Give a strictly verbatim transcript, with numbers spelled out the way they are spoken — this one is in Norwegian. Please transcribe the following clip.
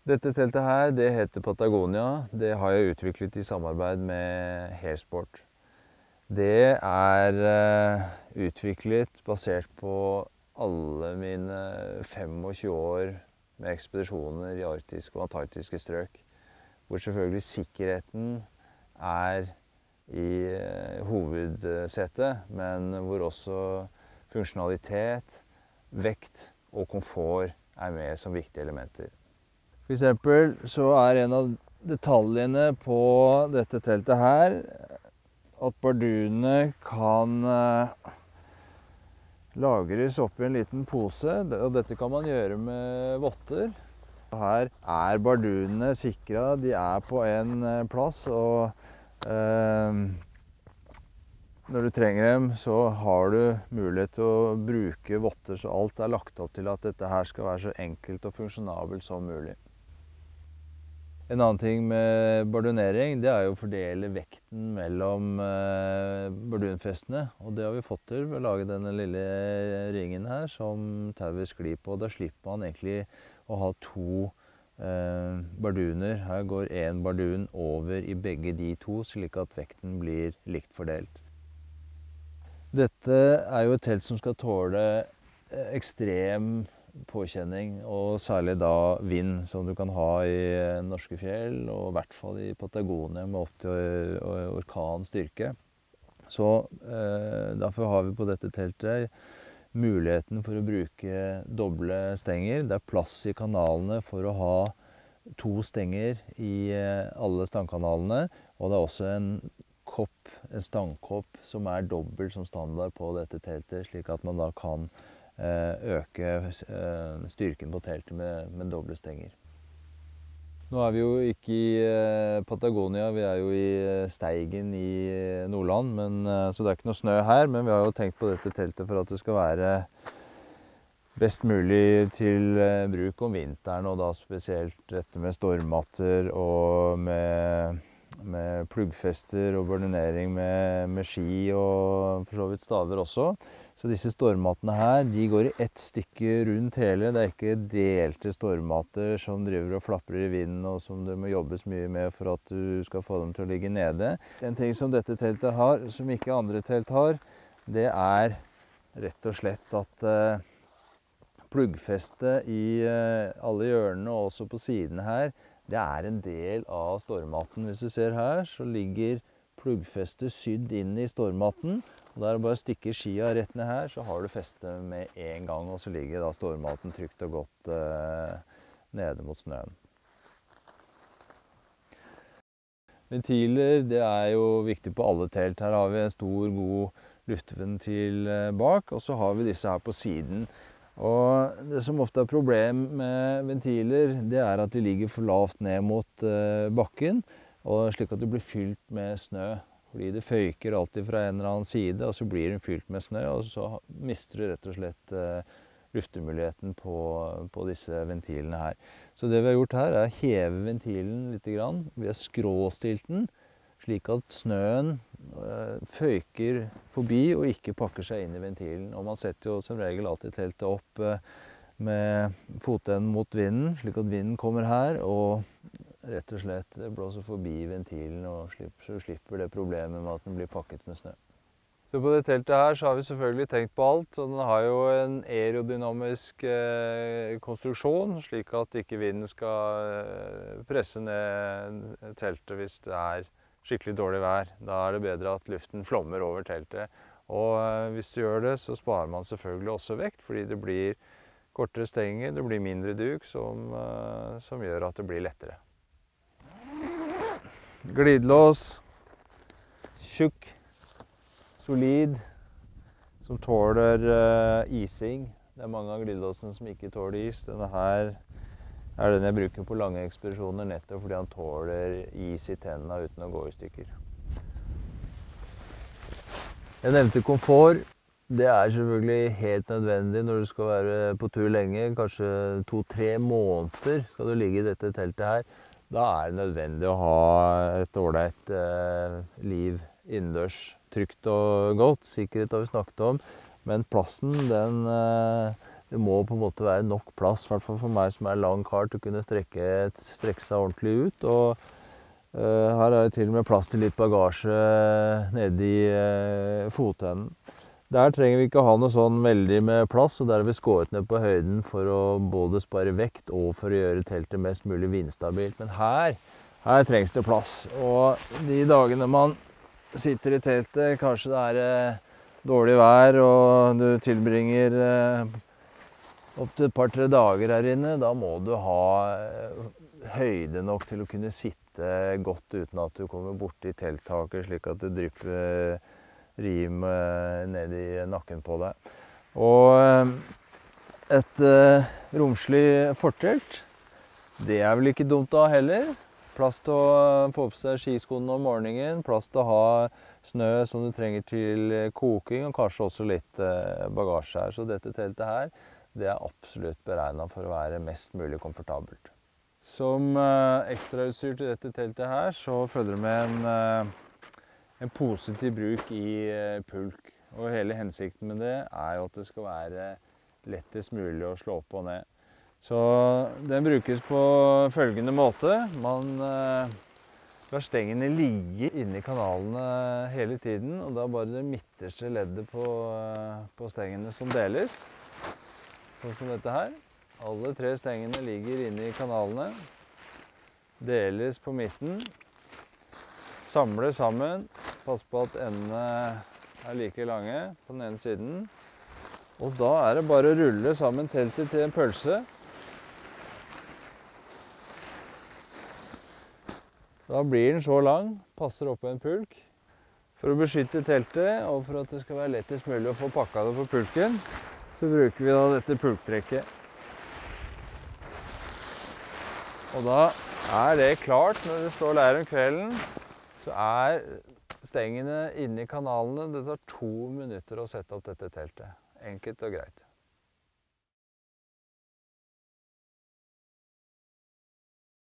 Dette teltet her, det heter Patagonia. Det har jeg utviklet i samarbeid med Hairsport. Det er uh, utviklet basert på alle mine tjuefem år med ekspedisjoner i arktiske og antarktiske strøk, hvor selvfølgelig sikkerheten er i uh, hovedsetet, men hvor også funksjonalitet, vekt og komfort er med som viktige elementer. For eksempel så er en av detaljene på dette teltet her at bardunene kan uh, lagres oppi en liten pose, og dette kan man gjøre med votter. Her er bardunene sikret, de er på en uh, plass, og uh, når du trenger dem så har du mulighet til å bruke votter, så alt er lagt opp til at dette her skal være så enkelt og funksjonabelt som mulig. En annen ting med bardunering, det er jo å fordele vekten mellom eh, bardunfestene. Og det har vi fått til ved å lage denne lille ringen her som tauet sklir på. Da slipper man egentlig å ha to eh, barduner. Her går en bardun over i begge de to, slik at vekten blir likt fordelt. Dette er jo et telt som skal tåle ekstrem påkjenning, og særlig da vind, som du kan ha i norske fjell, og i hvert fall i Patagonia med åtti orkan styrke. Så eh, derfor har vi på dette teltet muligheten for å bruke doble stenger. Det er plass i kanalene for å ha to stenger i alle stangkanalene, og det er også en kopp, en stangkopp som er dobbelt som standard på dette teltet, slik at man da kan øke styrken på teltet med, med doble stenger. Nå er vi jo ikke i Patagonia, vi er jo i Steigen i Nordland, men, så det er ikke noe snø her, men vi har jo tenkt på dette teltet for at det skal være best mulig til bruk om vinteren, og da spesielt dette med stormmatter og med, med pluggfester og bardunering med, med ski og for så vidt staver også. Så disse stormmattene her, de går i ett stykke rundt hele. Det er ikke delte stormmatter som driver og flapper i vinden, og som det må jobbes mye med for at du skal få dem til å ligge nede. En ting som dette teltet har, som ikke andre telt har, det er rett og slett at eh, pluggfestet i eh, alle hjørnene og også på siden her, det er en del av stormmatten. Hvis du ser her, så ligger pluggfestet sydd inn i stormmatten. Og der er det bare å stikke skia rett ned her, så har du festet med en gang, og så ligger da stormmatten trygt og godt eh, nede mot snøen. Ventiler, det er jo viktig på alle telt. Her har vi en stor, god luftventil bak, og så har vi disse her på siden. Og det som ofte er problem med ventiler, det er at de ligger for lavt ned mot eh, bakken, og slik at det blir fylt med snø. Fordi det føyker alltid fra en eller annen side, og så blir den fylt med snø, og så mister du rett og slett eh, luftemuligheten på, på disse ventilene her. Så det vi har gjort her er å heve ventilen litt grann. Vi har skråstilt den, slik at snøen eh, føyker forbi og ikke pakker seg inn i ventilen. Og man setter jo som regel alltid teltet opp eh, med fotenden mot vinden, slik at vinden kommer her, og rett og slett blåser forbi ventilen, og slipper, så slipper det problemet med at den blir pakket med snø. Så på det teltet her så har vi selvfølgelig tenkt på alt, og den har jo en aerodynamisk eh, konstruksjon, slik at ikke vinden skal eh, presse ned teltet hvis det er skikkelig dårlig vær. Da er det bedre at luften flommer over teltet. Og eh, hvis du gjør det, så sparer man selvfølgelig også vekt, fordi det blir kortere stenger, det blir mindre duk, som, eh, som gjør at det blir lettere. Glidelås, tjukk, solid, som tåler uh, ising. Det er mange av glidelåsene som ikke tåler is. Denne her er den jeg bruker på lange ekspedisjoner, nettopp fordi han tåler is i tennene uten å gå i stykker. Jeg nevnte komfort. Det er selvfølgelig helt nødvendig når du skal være på tur lenge. Kanskje to-tre måneder skal du ligge i dette teltet her. Da er det nødvendig å ha et ålreit eh, liv innendørs, trygt og godt. Sikkerhet har vi snakket om, men plassen den, eh, det må på en måte være nok plass, i hvert fall for meg som er lang kar, til å kunne strekke, strekke seg ordentlig ut. Og uh, her er det til og med plass til litt bagasje nede i uh, fotenden. Der trenger vi ikke ha noe sånn veldig med plass, og der har vi skåret ned på høyden for å både spare vekt og for å gjøre teltet mest mulig vindstabilt. Men her, her trengs det plass. Og de dagene man sitter i teltet, kanskje det er uh, dårlig vær, og du tilbringer uh, opp til et par-tre dager her inne, da må du ha høyde nok til å kunne sitte godt uten at du kommer borti telttaket, slik at det drypper rim ned i nakken på deg. Og et romslig fortelt, det er vel ikke dumt da heller. Plass til å få på seg skiskoene om morgenen, plass til å ha snø som du trenger til koking, og kanskje også litt bagasje her. Så dette teltet her, det er absolutt beregnet for å være mest mulig komfortabelt. Som uh, ekstrautstyr til dette teltet her, så følger det med en, uh, en pose til bruk i uh, pulk. Og hele hensikten med det er jo at det skal være lettest mulig å slå opp og ned. Så den brukes på følgende måte. Man uh, lar stengene ligge inni kanalene hele tiden, og da bare det midterste leddet på, uh, på stengene som deles. Sånn som dette her. Alle tre stengene ligger inne i kanalene. Deles på midten. Samler sammen. Pass på at endene er like lange på den ene siden. Og da er det bare å rulle sammen teltet til en pølse. Da blir den så lang, passer opp på en pulk. For å beskytte teltet, og for at det skal være lettest mulig å få pakka det på pulken, så bruker vi da dette pulktrekket. Og da er det klart når du slår leir om kvelden, så er stengene inne i kanalene. Det tar to minutter å sette opp dette teltet. Enkelt og greit.